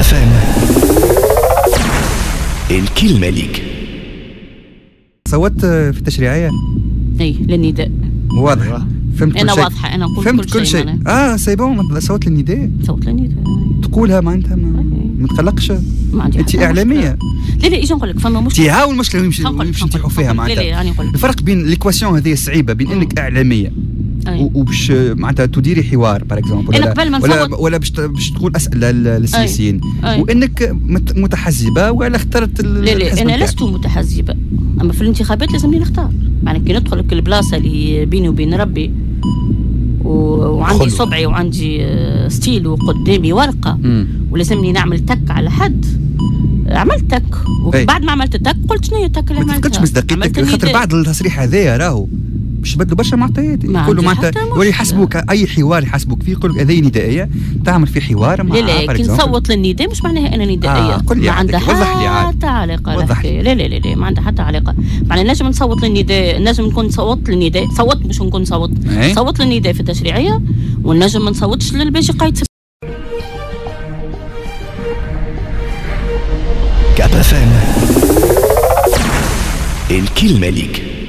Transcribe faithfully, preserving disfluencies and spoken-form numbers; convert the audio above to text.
فام الكلمة ليك. صوت في التشريعية؟ اي للنداء. واضح. فهمت انا كل شيء. واضحه انا نقول فهمت كل شيء. اه سي بون. صوت للنداء. صوت للنداء تقولها معناتها ما, ما تقلقش. ما عندي انت اعلاميه. لا لا اجي نقول لك فما مشكله. انت هاو المشكله يمشي يمشي نتيحوا فيها معناتها. لا لا راني نقول لك الفرق بين ليكواسيون هذه الصعيبه بين انك اعلاميه وباش معناتها تديري حوار باغ اكزومبل ولا قبل ما ولا, ولا باش باش تقول اسئله للسياسيين وانك متحزبه ولا اخترت. لا لا انا لست متحزبه، اما في الانتخابات لازمني نختار. يعني كي ندخل لك البلاصه اللي بيني وبين ربي وعندي صبعي وعندي ستيل وقدامي ورقه مم. ولازمني نعمل تك على حد، عملت تك وبعد ما عملت تك قلت شنو هي التك اللي عملتها. ما تفكرش مصداقيتك خاطر بعد التصريح هذايا راهو باش يبدلوا برشا معطيات يقولوا معناتها يولي يحسبوك اي حوار يحسبوك فيه يقول لك هذه ندائيه تعمل في حوار مع. لا لا كي نصوت للنداء مش معناها انا ندائيه. آه قل لي ما عندها حتى علاقه. لا لا لا لا ما عندها حتى علاقه. معناها نجم نصوت للنداء، نجم نكون صوت للنداء صوت مش نكون صوت صوت للنداء في التشريعيه ونجم ما نصوتش للباقي قايد. كابا فام الكلمة ليك.